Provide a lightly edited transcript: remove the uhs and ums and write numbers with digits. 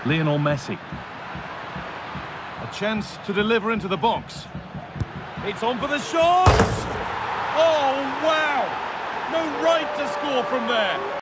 Lionel Messi. A chance to deliver into the box. It's on for the shot! Oh, wow! No right to score from there.